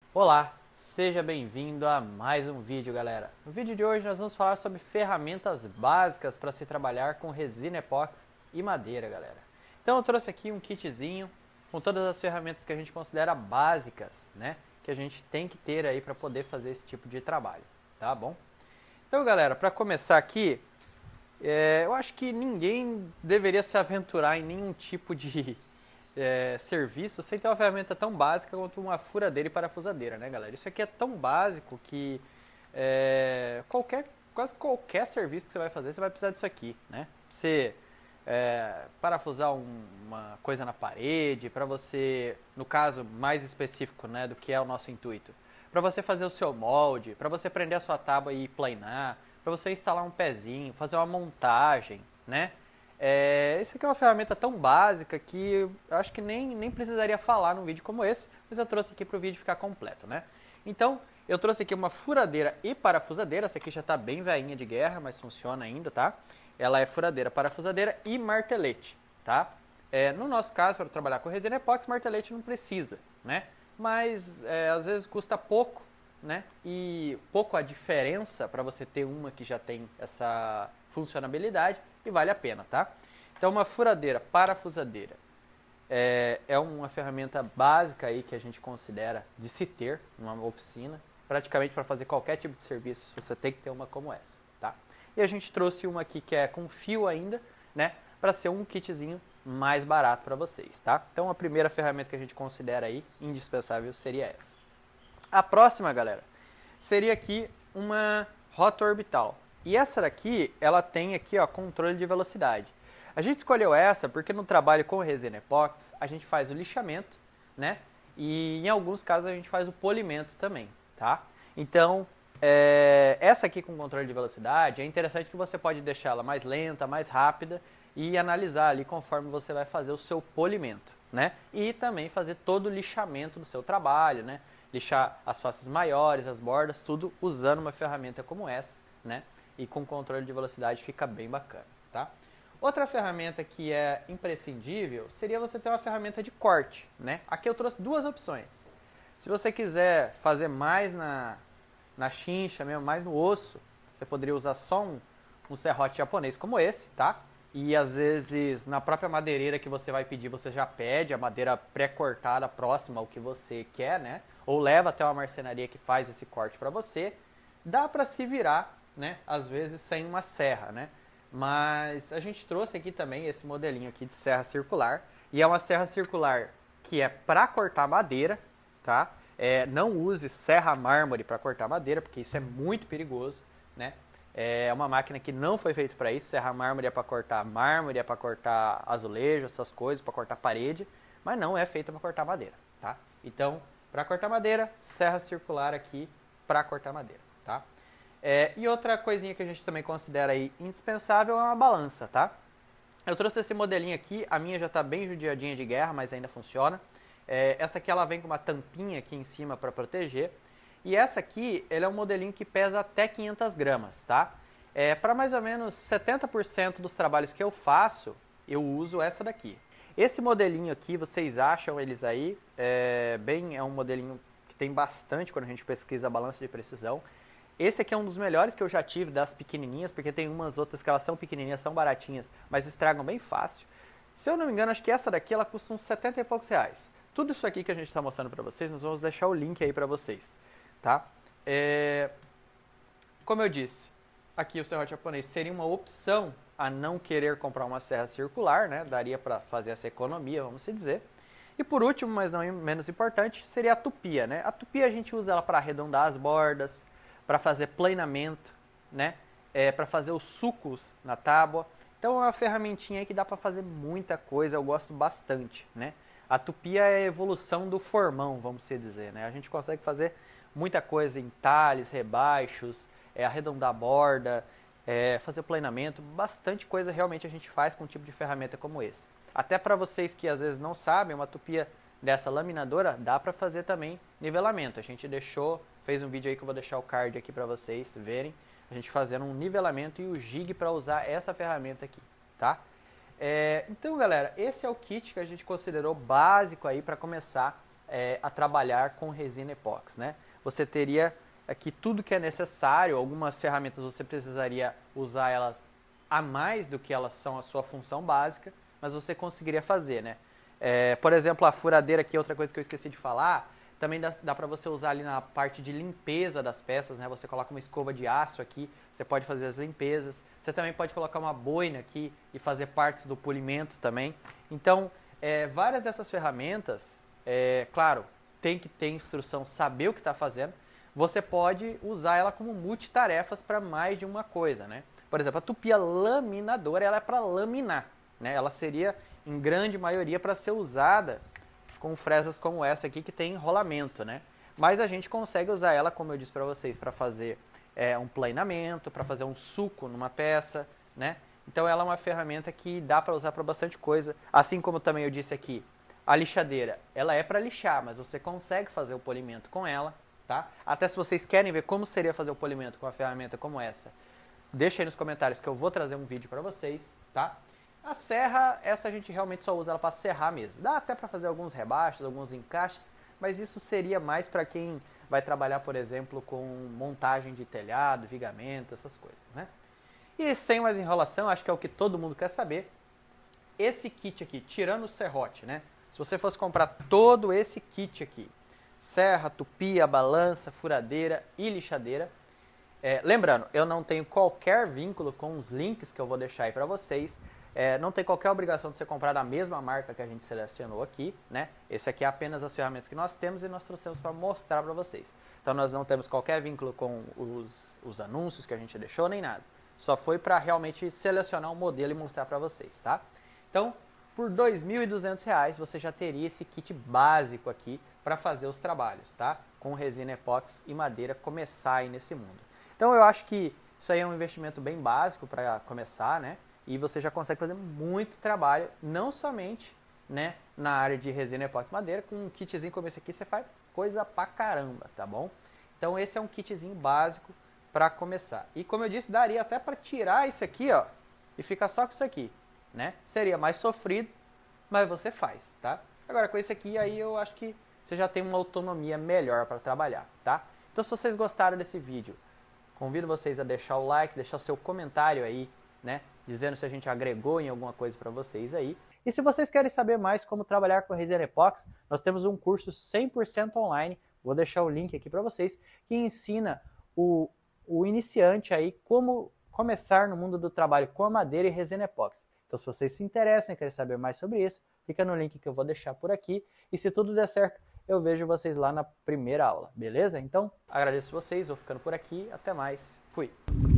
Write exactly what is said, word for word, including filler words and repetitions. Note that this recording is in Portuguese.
Olá, seja bem-vindo a mais um vídeo, galera. No vídeo de hoje nós vamos falar sobre ferramentas básicas para se trabalhar com resina epóxi e madeira, galera. Então eu trouxe aqui um kitzinho com todas as ferramentas que a gente considera básicas, né? Que a gente tem que ter aí para poder fazer esse tipo de trabalho, tá bom? Então, galera, para começar aqui, é, eu acho que ninguém deveria se aventurar em nenhum tipo de é, serviço sem ter uma ferramenta tão básica quanto uma furadeira e parafusadeira, né, galera? Isso aqui é tão básico que é, qualquer, quase qualquer serviço que você vai fazer, você vai precisar disso aqui, né? Você é, parafusar um, uma coisa na parede, para você, no caso mais específico, né, do que é o nosso intuito, para você fazer o seu molde, para você prender a sua tábua e planar, para você instalar um pezinho, fazer uma montagem, né? É, isso aqui é uma ferramenta tão básica que eu acho que nem, nem precisaria falar num vídeo como esse, mas eu trouxe aqui para o vídeo ficar completo, né? Então, eu trouxe aqui uma furadeira e parafusadeira, essa aqui já está bem velhinha de guerra, mas funciona ainda, tá? Ela é furadeira, parafusadeira e martelete, tá? É, no nosso caso, para trabalhar com resina epóxi, martelete não precisa, né? Mas é, às vezes custa pouco, né? E pouco a diferença para você ter uma que já tem essa funcionalidade e vale a pena, tá? Então, uma furadeira parafusadeira é, é uma ferramenta básica aí que a gente considera de se ter numa oficina. Praticamente para fazer qualquer tipo de serviço, você tem que ter uma como essa, tá? E a gente trouxe uma aqui que é com fio ainda, né? Para ser um kitzinho mais barato para vocês, tá? Então, a primeira ferramenta que a gente considera aí indispensável seria essa. A próxima, galera, seria aqui uma rota orbital. E essa daqui, ela tem aqui, ó, controle de velocidade. A gente escolheu essa porque no trabalho com resina epóxi, a gente faz o lixamento, né? E em alguns casos a gente faz o polimento também, tá? Então, é, essa aqui com controle de velocidade, é interessante que você pode deixar ela mais lenta, mais rápida e analisar ali conforme você vai fazer o seu polimento, né? E também fazer todo o lixamento do seu trabalho, né? Lixar as faces maiores, as bordas, tudo usando uma ferramenta como essa, né? E com controle de velocidade fica bem bacana, tá? Outra ferramenta que é imprescindível seria você ter uma ferramenta de corte, né? Aqui eu trouxe duas opções. Se você quiser fazer mais na, na chincha mesmo, mais no osso, você poderia usar só um, um serrote japonês como esse, tá? E às vezes na própria madeireira que você vai pedir, você já pede a madeira pré-cortada próxima ao que você quer, né? Ou leva até uma marcenaria que faz esse corte para você. Dá para se virar, né? Às vezes sem uma serra, né? Mas a gente trouxe aqui também esse modelinho aqui de serra circular. E é uma serra circular que é para cortar madeira, tá? É, não use serra mármore para cortar madeira, porque isso é muito perigoso, né? É uma máquina que não foi feita para isso. Serra mármore é para cortar mármore, é para cortar azulejo, essas coisas, para cortar parede, mas não é feita para cortar madeira, tá? Então, para cortar madeira, serra circular aqui para cortar madeira, tá? É, e outra coisinha que a gente também considera aí indispensável é uma balança, tá? Eu trouxe esse modelinho aqui, a minha já está bem judiadinha de guerra, mas ainda funciona. É, essa aqui ela vem com uma tampinha aqui em cima para proteger. E essa aqui, ele é um modelinho que pesa até quinhentas gramas, tá? É, para mais ou menos setenta por cento dos trabalhos que eu faço, eu uso essa daqui. Esse modelinho aqui, vocês acham eles aí, é, bem, é um modelinho que tem bastante quando a gente pesquisa a balança de precisão. Esse aqui é um dos melhores que eu já tive das pequenininhas, porque tem umas outras que elas são pequenininhas, são baratinhas, mas estragam bem fácil. Se eu não me engano, acho que essa daqui ela custa uns setenta e poucos reais. Tudo isso aqui que a gente está mostrando para vocês, nós vamos deixar o link aí para vocês, tá? É... Como eu disse, aqui o serrote japonês seria uma opção a não querer comprar uma serra circular, né? Daria para fazer essa economia, vamos se dizer. E por último, mas não menos importante, seria a tupia, né? A tupia a gente usa ela para arredondar as bordas, para fazer planamento, né? É, para fazer os sucos na tábua. Então é uma ferramentinha aí que dá para fazer muita coisa, eu gosto bastante, né? A tupia é a evolução do formão, vamos dizer, né? A gente consegue fazer muita coisa em talhes, rebaixos, é, arredondar a borda, é, fazer planamento, bastante coisa realmente a gente faz com um tipo de ferramenta como esse. Até para vocês que às vezes não sabem, uma tupia dessa laminadora dá para fazer também nivelamento. A gente deixou, fez um vídeo aí que eu vou deixar o card aqui para vocês verem, a gente fazendo um nivelamento e o jig para usar essa ferramenta aqui, tá? É, então, galera, esse é o kit que a gente considerou básico aí para começar é, a trabalhar com resina epóxi, né? Você teria aqui tudo que é necessário, algumas ferramentas você precisaria usar elas a mais do que elas são a sua função básica, mas você conseguiria fazer, né? É, por exemplo, a furadeira aqui, outra coisa que eu esqueci de falar, também dá, dá para você usar ali na parte de limpeza das peças, né? Você coloca uma escova de aço aqui, você pode fazer as limpezas. Você também pode colocar uma boina aqui e fazer partes do polimento também. Então, é, várias dessas ferramentas, é, claro, tem que ter instrução, saber o que está fazendo. Você pode usar ela como multitarefas para mais de uma coisa, né? Por exemplo, a tupia laminadora, ela é para laminar, né? Ela seria, em grande maioria, para ser usada com fresas como essa aqui, que tem enrolamento, né? Mas a gente consegue usar ela, como eu disse para vocês, para fazer é, um planeamento, para fazer um suco numa peça, né? Então ela é uma ferramenta que dá para usar para bastante coisa. Assim como também eu disse aqui, a lixadeira, ela é para lixar, mas você consegue fazer o polimento com ela, tá? Até se vocês querem ver como seria fazer o polimento com uma ferramenta como essa, deixa aí nos comentários que eu vou trazer um vídeo para vocês, tá? A serra, essa a gente realmente só usa ela para serrar mesmo. Dá até para fazer alguns rebaixos, alguns encaixes, mas isso seria mais para quem vai trabalhar, por exemplo, com montagem de telhado, vigamento, essas coisas, né? E sem mais enrolação, acho que é o que todo mundo quer saber. Esse kit aqui, tirando o serrote, né? Se você fosse comprar todo esse kit aqui, serra, tupia, balança, furadeira e lixadeira, é, lembrando, eu não tenho qualquer vínculo com os links que eu vou deixar aí para vocês. É, não tem qualquer obrigação de você comprar da mesma marca que a gente selecionou aqui, né? Esse aqui é apenas as ferramentas que nós temos e nós trouxemos para mostrar para vocês. Então nós não temos qualquer vínculo com os, os anúncios que a gente deixou, nem nada. Só foi para realmente selecionar um modelo e mostrar para vocês, tá? Então, por dois mil e duzentos reais você já teria esse kit básico aqui para fazer os trabalhos, tá? Com resina epóxi e madeira, começar aí nesse mundo. Então eu acho que isso aí é um investimento bem básico para começar, né? E você já consegue fazer muito trabalho, não somente, né, na área de resina epóxi madeira. Com um kitzinho como esse aqui você faz coisa pra caramba, tá bom? Então esse é um kitzinho básico para começar. E como eu disse, daria até para tirar isso aqui, ó, e ficar só com isso aqui, né? Seria mais sofrido, mas você faz, tá? Agora com esse aqui aí eu acho que você já tem uma autonomia melhor para trabalhar, tá? Então se vocês gostaram desse vídeo, convido vocês a deixar o like, deixar o seu comentário aí, né, dizendo se a gente agregou em alguma coisa para vocês aí. E se vocês querem saber mais como trabalhar com resina epóxi, nós temos um curso cem por cento online, vou deixar o link aqui para vocês, que ensina o, o iniciante aí como começar no mundo do trabalho com a madeira e resina epóxi. Então se vocês se interessam e querem saber mais sobre isso, clica no link que eu vou deixar por aqui, e se tudo der certo, eu vejo vocês lá na primeira aula, beleza? Então, agradeço vocês, vou ficando por aqui, até mais, fui!